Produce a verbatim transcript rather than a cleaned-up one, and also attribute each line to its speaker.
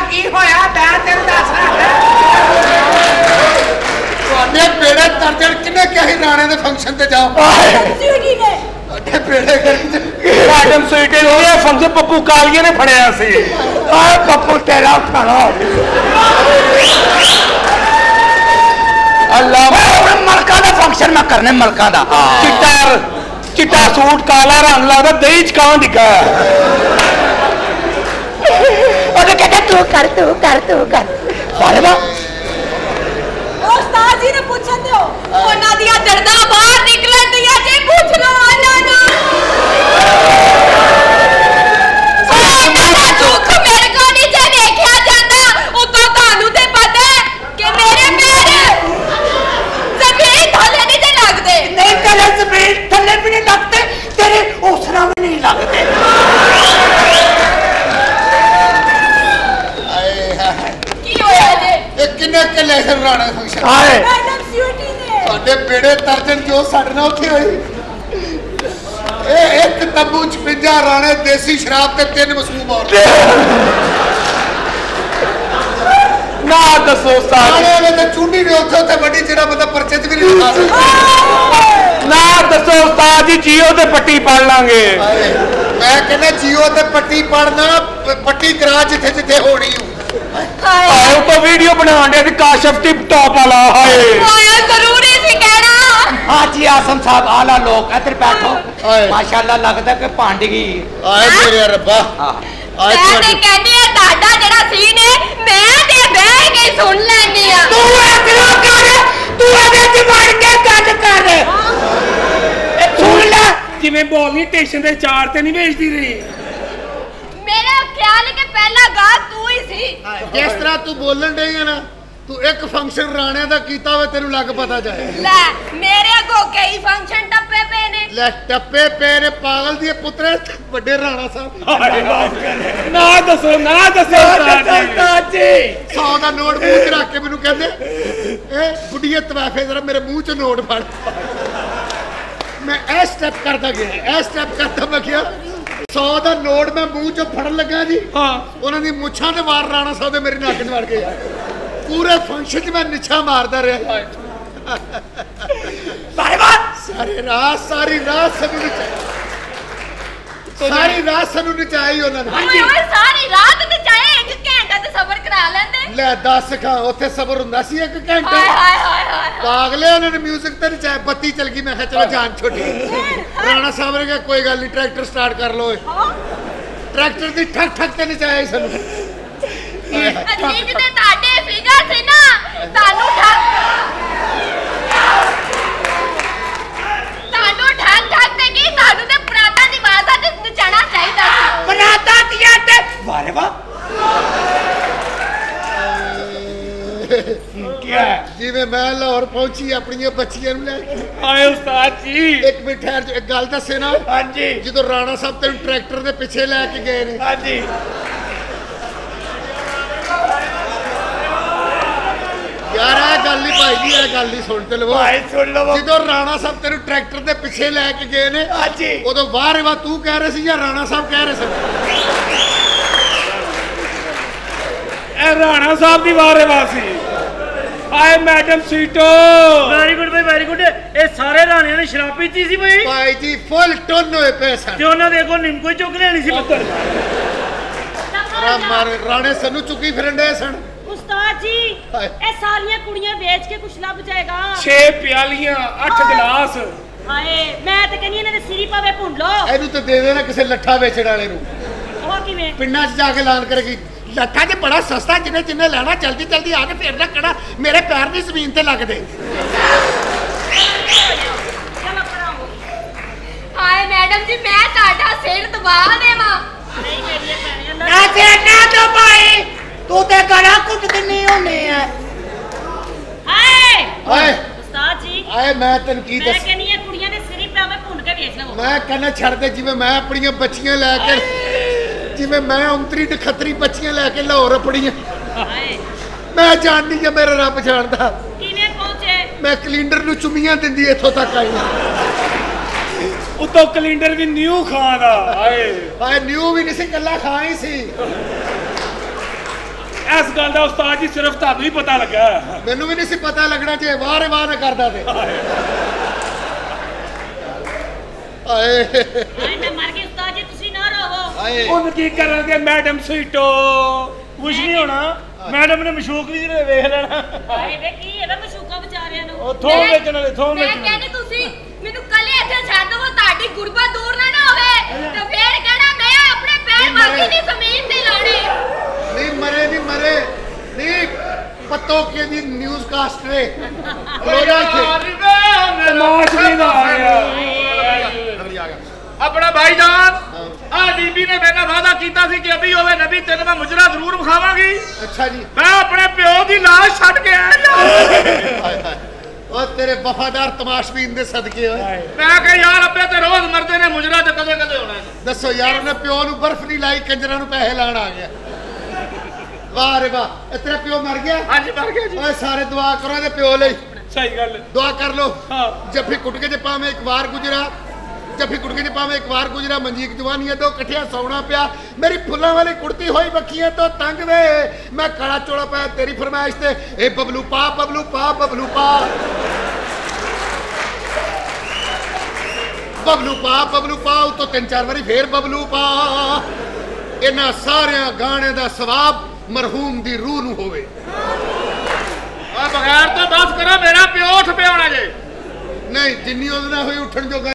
Speaker 1: की होया मैं तेरे दस
Speaker 2: ਤੁਹਾਡੇ ਬੇੜੇ ਤਰਜਣ ਕਿੰਨੇ ਕਿਹਾ ਸੀ ਰਾਣੇ ਦੇ ਫੰਕਸ਼ਨ ਤੇ ਜਾਓ
Speaker 3: ਸਵੀਟੀ ਨੇ
Speaker 2: ਤੁਹਾਡੇ ਬੇੜੇ ਕਰਕੇ
Speaker 4: ਮੈਡਮ ਸਵੀਟੀ ਨੇ ਇਹ ਫੰਕਸ਼ਨ ਪੱਪੂ ਕਾਲੀਏ ਨੇ ਫੜਿਆ ਸੀ
Speaker 1: ਓਏ ਪੱਪੂ ਤੇਰਾ ਫੜੋ
Speaker 4: ਅੱਲਾ
Speaker 1: ਮਲਕਾਂ ਦਾ ਫੰਕਸ਼ਨ ਮੈਂ ਕਰਨੇ ਮਲਕਾਂ ਦਾ
Speaker 4: ਚਿੱਟਾ ਚਿੱਟਾ ਸੂਟ ਕਾਲਾ ਰੰਗ ਲੱਗਦਾ ਦਹੀਂ ਚ ਕਾਂ ਦਿਖਾ
Speaker 1: ਉਹਨੇ ਕਹਿੰਦਾ ਤੂੰ ਕਰ ਤੂੰ ਕਰ ਤੂੰ ਕਰ ਬਾਰੇ ਬਾ
Speaker 3: ਉਸਤਾਦ ਜੀ ਨੇ ਪੁੱਛਣ ਦਿਓ ਉਹਨਾਂ ਦੀਆਂ ਦਰਦਾਂ ਬਾਹਰ ਨਿਕਲਣ ਦੀਆਂ ਜੇ ਪੁੱਛ ਲਓ ਉਹਨਾਂ ਨੂੰ ਉਹਨਾਂ ਦਾ ਦੁੱਖ ਮੇਰੇ ਕੋਲ ਨਹੀਂ ਜੇ ਵੇਖਿਆ ਜਾਂਦਾ ਉਤੋਂ ਤੁਹਾਨੂੰ ਤੇ ਪਤਾ ਕਿ ਮੇਰੇ ਪੈਰ ਜ਼ਮੀਨ ਥੱਲੇ ਨਹੀਂ ਤੇ ਲੱਗਦੇ
Speaker 1: नहीं तेरे जमीन थले भी नहीं लगते तेरे उसरा भी नहीं लगते
Speaker 3: ਕੀ ਹੋਇਆ ਜੇ
Speaker 2: ਇਹ ਕਿੰਨੇ ਕਿੱਲੇ ਸੀ ਰਾਣੇ ਦੇ ਫੰਕਸ਼ਨ
Speaker 1: हाय
Speaker 3: ਮੈਡਮ ਸਵੀਟੀ ਨੇ
Speaker 2: ਤੁਹਾਡੇ ਬੇੜੇ ਤਰਜਣ ਜੋ ਸਾਡੇ ਨਾਲ ਉੱਥੇ ਹੋਈ ਇਹ ਇੱਕ ਤੰਬੂ ਚ ਪੰਜਾਹ ਰਾਣੇ ਦੇਸੀ ਸ਼ਰਾਬ ਤੇ ਤਿੰਨ ਮਸੂਮ ਔਰ
Speaker 4: ਨਾ ਦੱਸੋ ਉਸਤਾਦ
Speaker 2: ਰਾਣੇ ਵਾਲੇ ਤੇ ਚੁੰਡੀ ਨੇ ਉੱਥੇ ਉੱਥੇ ਵੱਡੀ ਜਿਹੜਾ ਬੰਦਾ ਪਰਚੇ ਚ ਵੀ ਨਹੀਂ ਲਿਖਾ ਸਕਦਾ
Speaker 4: ਨਾ ਦੱਸੋ ਉਸਤਾਦ ਜੀ ਜੀਓ ਤੇ ਪੱਟੀ ਪੜ ਲਾਂਗੇ
Speaker 2: ਹਾਏ, ਮੈਂ ਕਹਿੰਦਾ ਜੀਓ ਤੇ ਪੱਟੀ ਪੜਨਾ ਪੱਟੀ ਕਰਾ ਜਿੱਥੇ ਜਿੱਥੇ ਹੋਣੀ ਹੋ
Speaker 3: ਹਾਏ
Speaker 4: ਆਏ ਉਹ ਤਾਂ ਵੀਡੀਓ ਬਣਾਉਣ ਦੇ ਕਾਸ਼ਫ ਟਿਪ ਟਾਪ ਵਾਲਾ ਹਾਏ
Speaker 3: ਹੋਇਆ ਜ਼ਰੂਰੀ ਸੀ ਕਹਿਣਾ
Speaker 1: हाँ जी आसम साहब आला लोग इधर बैठो
Speaker 2: हाय।
Speaker 1: माशाल्लाह लगता है कि पांडगी
Speaker 2: ਆਏ ਮੇਰੇ ਰੱਬਾ
Speaker 1: हाँ
Speaker 2: ਆਏ
Speaker 3: ਮੈਂ ਤੇ
Speaker 2: ਤੁਹਾਡੀ
Speaker 3: ਕਹਿੰਦੀ ਆ ਤੁਹਾਡਾ ਜਿਹੜਾ ਸੀਨ ਹੈ ਮੈਂ ਤੇ ਬਹਿ ਕੇ ਸੁਣ ਲੈਣੀ ਆ
Speaker 1: तू इधर कर तू इधर वड़ के गल कर सुन ले
Speaker 4: ਜਿਵੇਂ ਬੋਲਨੀ ਸਟੇਸ਼ਨ ਦੇ ਚਾਰ ਤੇ ਨਹੀਂ ਵੇਚਦੀ ਰਹੀ
Speaker 3: ਮੇਰਾ ਖਿਆਲ ਹੈ ਕਿ ਪਹਿਲਾ ਗਾ ਤੂੰ ਹੀ ਸੀ
Speaker 2: ਜਿਸ ਤਰ੍ਹਾਂ ਤੂੰ ਬੋਲਣ ਡਈ ਆ ਨਾ ਤੂੰ ਇੱਕ ਫੰਕਸ਼ਨ ਰਾਣਿਆਂ ਦਾ ਕੀਤਾ ਹੋਵੇ ਤੈਨੂੰ ਲੱਗ ਪਤਾ ਜਾਏ
Speaker 3: ਲੈ ਮੇਰੇ ਅੱਗੋਂ ਕਈ ਫੰਕਸ਼ਨ ਟੱਪੇ ਪਏ ਨੇ
Speaker 2: ਲੈ ਟੱਪੇ ਪੇ ਨੇ ਪਾਗਲ ਦੀ ਪੁੱਤਰੇ ਵੱਡੇ ਰਾਣਾ ਸਾਹਿਬ
Speaker 4: ਨਾ ਦੱਸੋ ਨਾ ਦੱਸੋ ਉਸਤਾਦ ਜੀ
Speaker 2: ਸੌ ਦਾ ਨੋਟ ਮੂੰਹ ਚ ਰੱਖ ਕੇ ਮੈਨੂੰ ਕਹਿੰਦੇ ਇਹ ਬੁੱਢੀਏ ਤਵਾਫੇ ਜ਼ਰਾ ਮੇਰੇ ਮੂੰਹ ਚ ਨੋਟ ਫੜ ਮੈਂ ਇਹ ਸਟੈਪ ਕਰਦਾ ਗਿਆ ਇਹ ਸਟੈਪ ਕਰਦਾ ਮੈਂ ਕਿਹਾ ਸੌ ਦਾ ਨੋਟ ਮੈਂ ਮੂੰਹ ਚੋਂ ਫੜਨ ਲੱਗਾ ਜੀ
Speaker 4: ਹਾਂ
Speaker 2: ਉਹਨਾਂ ਦੀ ਮੁੱਛਾਂ ਦੇ ਵਾਰ ਰਾਣਾ ਸਾਹਿਬ ਦੇ ਮੇਰੇ ਨੱਕ 'ਚ ਵੜ ਗਏ ਪੂਰੇ ਫੰਕਸ਼ਨ 'ਚ ਮੈਂ ਨਿੱਛਾ ਮਾਰਦਾ ਰਿਹਾ
Speaker 1: बारे बात
Speaker 2: ਸਾਰੇ ਰਾਤ ਸਾਰੀ ਰਾਤ ਸਾਨੂੰ ਨਚਾਈ ਸਾਰੀ ਰਾਤ ਸਾਨੂੰ ਨਚਾਈ ਉਹਨਾਂ ਨੇ
Speaker 3: ਓਏ ਓਏ ਸਾਰੀ ਰਾਤ ਤੇ ਚਾਹੇ ਇੱਕ ਘੰਟਾ ਤੇ ਸਬਰ ਕਰਾ ਲੈਂਦੇ
Speaker 2: ਲੈ ਦੱਸ ਖਾਂ ਉੱਥੇ ਸਬਰ ਹੁੰਦਾ ਸੀ ਇੱਕ ਘੰਟਾ
Speaker 3: ਹਾਏ ਹਾਏ ਹਾਏ ਹਾਏ
Speaker 2: ਪਾਗਲੇ ਉਹਨਾਂ ਨੇ ਮਿਊਜ਼ਿਕ ਤੇ ਨਚਾਇਆ ਬੱਤੀ ਚਲ ਗਈ ਮੈਂ ਕਿਹਾ ਚਲੋ ਜਾਨ ਛੋਟੀ ਰਾਣਾ ਸਾਹਿਬ ਨੇ ਕਿਹਾ ਕੋਈ ਗੱਲ ਨਹੀਂ ਟਰੈਕਟਰ ਸਟਾਰਟ ਕਰ ਲਓ ਟਰੈਕਟਰ ਦੀ ਠੱਕ ਠੱਕ ਤੇ ਨਚਾਇਆ ਸੀ ਸਾਨੂੰ
Speaker 3: ਅਜੀਬ ਤੇ ਤੁਹਾਡੇ ਫਿਗਰ ਸੀ ਨਾ ਤੁਹਾਨੂੰ ਠੱਗ ਤੁਹਾਨੂੰ ਠੱਗ ਠੱਗ ਤੇ ਕੀ ਤੁਹਾਨੂੰ ਤੇ ਪੁਰਾਣਾ ਨਿਵਾਸਾ ਤੇ ਨਚਾਣਾ ਚਾਹੀਦਾ ਸੀ
Speaker 1: बनाता दिया ते बारे बात क्या
Speaker 2: ਜਿਵੇਂ ਮੈਂ ਲਾਹੌਰ ਪਹੁੰਚੀ ਆਪਣੀਆਂ ਬੱਚੀਆਂ ਨੂੰ ਲੈ ਕੇ
Speaker 4: ਆਏ ਉਸਤਾਦ ਜੀ
Speaker 2: ਇੱਕ ਮਿੰਟ ਠਹਿਰ ਜਾ, ਇੱਕ ਗੱਲ ਦੱਸੇ ਨਾ
Speaker 1: हाँ जी
Speaker 2: ਜਦੋਂ ਰਾਣਾ ਸਾਹਿਬ ਤੈਨੂੰ ਟਰੈਕਟਰ ਦੇ ਪਿੱਛੇ ਲੈ ਕੇ ਗਏ ਨੇ
Speaker 1: हाँ जी
Speaker 2: ਯਾਰ ਇਹ ਗੱਲ ਨਹੀਂ ਭਾਈ ਜੀ ਇਹ ਗੱਲ ਨਹੀਂ ਸੁਣ ਤੇ ਲਵੋ
Speaker 1: भाई सुन लो वो
Speaker 2: ਜਦੋਂ ਰਾਣਾ ਸਾਹਿਬ ਤੈਨੂੰ ਟਰੈਕਟਰ ਦੇ ਪਿੱਛੇ ਲੈ ਕੇ ਗਏ ਨੇ
Speaker 1: हाँ जी
Speaker 2: ਉਦੋਂ ਵਾਹ ਵਾ ਤੂੰ ਕਹਿ ਰਹੇ ਸੀ ਜਾਂ ਰਾਣਾ ਸਾਹਿਬ ਕਹਿ ਰਹੇ ਸੀ
Speaker 4: ਇਹ ਰਾਣਾ ਸਾਹਿਬ ਦੀ ਵਾਰੇਵਾਸੀ ਆਏ ਮੈਡਮ ਸੀਟੋ
Speaker 5: ਵੈਰੀ ਗੁੱਡ ਬਈ ਵੈਰੀ ਗੁੱਡ ਇਹ ਸਾਰੇ ਰਾਣਿਆਂ ਨੇ ਸ਼ਰਾਬ ਪੀਤੀ ਸੀ ਬਈ
Speaker 2: ਭਾਈ ਜੀ ਫੁੱਲ ਟੁੰਨ ਹੋਏ ਪਏ ਸਨ
Speaker 5: ਤੇ ਉਹਨਾਂ ਦੇ ਕੋਲ ਨਿੰਮ ਕੋਈ ਚੁੱਕ ਲੈਣੀ ਸੀ ਪੁੱਤਰ
Speaker 2: ਰਾ- ਮਾਰੇ ਰਾਣੇ ਸਾਨੂੰ ਚੁੱਕੀ ਫਿਰਨ ਦੇ ਸਨ
Speaker 6: ਉਸਤਾਦ ਜੀ
Speaker 2: ਹਾਏ।
Speaker 6: ਇਹ ਸਾਰੀਆਂ ਕੁੜੀਆਂ ਵੇਚ ਕੇ ਕੁਛ ਲੱਭ ਜਾਏਗਾ
Speaker 4: ਛੇ ਪਿਆਲੀਆਂ ਅੱਠ ਗਲਾਸ
Speaker 6: ਹਾਏ ਮੈਂ ਤਾਂ ਕਹਿੰਦੀ ਇਹਨਾਂ ਦੇ ਸਿਰੀ ਪਾਵੇ ਭੁੰਨ ਲੋ
Speaker 2: ਇਹਨੂੰ ਤਾਂ ਦੇ ਦੇਣਾ ਕਿਸੇ ਲੱਠਾ ਵੇਚਣ ਵਾਲੇ ਨੂੰ
Speaker 6: ਉਹ ਕਿਵੇਂ
Speaker 2: ਪਿੰਡਾਂ 'ਚ ਜਾ ਕੇ ਐਲਾਨ ਕਰੇਗੀ ਲੱਠਾ ਜੇ ਬੜਾ ਸਸਤਾ ਜਿੰਨੇ ਜਿੰਨੇ ਲੈਣਾ ਜਲਦੀ ਜਲਦੀ ਆ ਕੇ ਫੇਰ ਰੱਖਣਾ ਮੇਰੇ ਪੈਰ ਦੀ ਜ਼ਮੀਨ ਤੇ ਲੱਗਦੇ
Speaker 6: ਚਲੋ ਕਰਾਂਗੇ
Speaker 3: ਹਾਏ ਮੈਡਮ ਜੀ ਮੈਂ ਤੁਹਾਡਾ ਸਿਰ ਦਬਾ ਦੇਵਾਂ
Speaker 6: ਨਹੀਂ ਮੇਰੀਆਂ ਭੈਣਾਂ
Speaker 1: ना
Speaker 6: ਨਾ
Speaker 1: से ना तो भाई तू ते गला कुट किन्नी होनी है
Speaker 6: ਹਾਏ
Speaker 2: ਆਏ
Speaker 6: ਉਸਤਾਦ ਜੀ
Speaker 2: ਆਏ ਮੈਂ ਤੈਨੂੰ ਕੀ
Speaker 6: ਮੈਂ
Speaker 2: ਦੱਸ
Speaker 6: ਕਹਿੰਦੀ ਇਹ ਕੁੜੀਆਂ ਦੇ ਸਿਰੀ ਪਾਵੇ ਭੁੰਨ ਕੇ ਵੇਚ ਲਵੋ
Speaker 2: ਮੈਂ ਕਹਿੰਦਾ ਛੱਡ ਦੇ ਜਿਵੇਂ ਮੈਂ ਆਪਣੀਆਂ ਬੱਚੀਆਂ ਲੈ ਕੇ ਜਿਵੇਂ ਮੈਂ ਉਂਤਰੀ ਨਖੱਤਰੀ ਬੱਚੀਆਂ ਲੈ ਕੇ ਲਾਹੌਰ ਆਪਣੀਆਂ
Speaker 6: ਹਾਏ
Speaker 2: ਮੈਂ ਜਾਣਦੀ ਆ ਮੇਰਾ ਰੱਬ ਜਾਣਦਾ
Speaker 6: ਕਿਵੇਂ ਪਹੁੰਚੇ
Speaker 2: ਮੈਂ ਕੈਲੰਡਰ ਨੂੰ ਚੁੰਮੀਆਂ ਦਿੰਦੀ ਇੱਥੋਂ ਤੱਕ ਆਈ ਹਾਂ
Speaker 4: ਉਤੋਂ ਕੈਲੰਡਰ ਵੀ ਨਿਊ ਖਾਂ ਦਾ ਆਏ
Speaker 2: ਹਾਏ ਨਿਊ ਵੀ ਨਹੀਂ ਸੀ ਕੱਲਾ ਖਾਂ ਹੀ ਸੀ
Speaker 4: इस गल का उस्ताद जी सिर्फ तुहानू ही पता लगा।
Speaker 2: मैनू भी नहीं सी पता लगना जे वाह वाह ना करदा ते आए
Speaker 6: ਹਾਏ ਮੈਂ ਮਰ ਗਈ ਉਸਤਾਦ ਜੀ ਤੁਸੀਂ ਨਾ ਰੋਵੋ
Speaker 2: आए
Speaker 4: ਹੁਣ ਕੀ ਕਰਾਂਗੇ ਮੈਡਮ ਸੀਟੋ?
Speaker 5: ਕੁਝ ਨਹੀਂ ਹੋਣਾ ਮੈਡਮ ਨੇ ਮਸ਼ੂਕ ਵੀ ਜਿਹੜੇ ਵੇਖ ਲੈਣਾ
Speaker 6: ਹਾਏ ਵੇ ਕੀ ਹੈ ਵੇ ਮਸ਼ੂਕਾ ਵਿਚਾਰਿਆਂ ਨੂੰ
Speaker 5: ਉਹ ਥੋਂ ਵੇਚਣ ਵਾਲੇ ਥੋਂ
Speaker 3: ਮੈਂ
Speaker 5: ਵੇਚਣ
Speaker 3: ਕਹਿੰਦੀ ਤੁਸੀਂ ਮੈਨੂੰ ਕੱਲੇ ਇੱਥੇ ਛੱਡ ਦੋ ਤੁਹਾਡੀ ਗੁਰਬਤ ਦੂਰ ਨਾ ਨਾ ਹੋਵੇ ਤੇ ਫੇਰ ਕਹਿਣਾ ਮੈਂ ਆਪਣੇ ਪੈਰ ਮਾਰਦੀ ਨਹੀਂ ਜ਼ਮੀਨ ਤੇ ਲਾਣੇ
Speaker 2: नहीं मरे नहीं मरे नहीं पत्तों के दी न्यूज़ कास्टरे रोजा थे
Speaker 4: तमाश नहीं ना आया।
Speaker 7: अपना भाईजान आ बीबी ने मेरे नाल वादा कीता सी कि अभी होवे नबी तेन मैं मुजरा जरूर विखावांगी।
Speaker 2: अच्छा जी
Speaker 7: मैं अपने प्यो दी लाश छड्ड के आया
Speaker 2: हाय हाय और तेरे वफादार तमाशबीन दे सदके होए
Speaker 7: मैं कह यार अब्बे ते रोज मरदे ने मुजरा ते कदे कदे होना है।
Speaker 2: दसो यार उन्हें प्यो नू बर्फ नहीं लाई कंजरा नू पैसे लाण आ गया। वाह रे वाह तेरा प्यो मर गया?
Speaker 7: हां जी मर गया जी।
Speaker 2: ओए सारे दुआ करो दे प्यो लई
Speaker 4: सही गल
Speaker 2: दुआ कर लो।
Speaker 4: हाँ
Speaker 2: जफ्फी कुटके च पावे एक बार गुजरा जफ्फी कुटके च पावे एक बार गुजरा मंजीक जवानी दो कठिया सौना पिया मेरी फुल्लां वाली कुर्ती होई बखियां तो तंग वे मैं काला चोला पाया तेरी फरमाइश ते ए बबलू पा बबलू पा बबलू पा बबलू पा बबलू पा तो तीन चार बारी फिर बबलू पा इन्हां सारे गाने दा सवाब मरहूम दी रूह नू होवे।
Speaker 7: और बगैर तो बस करो मेरा प्यो उठ पे होना जे
Speaker 2: नहीं जिन्नी ओदे नाल होई उठण जोगा